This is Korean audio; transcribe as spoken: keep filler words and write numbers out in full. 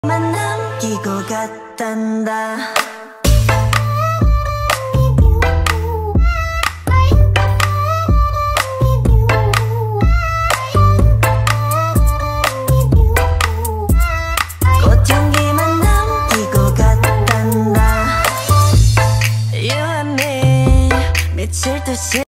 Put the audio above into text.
만 남기고 갔단다. 꽃향기만 남기고 갔단다. You and me 미칠 듯이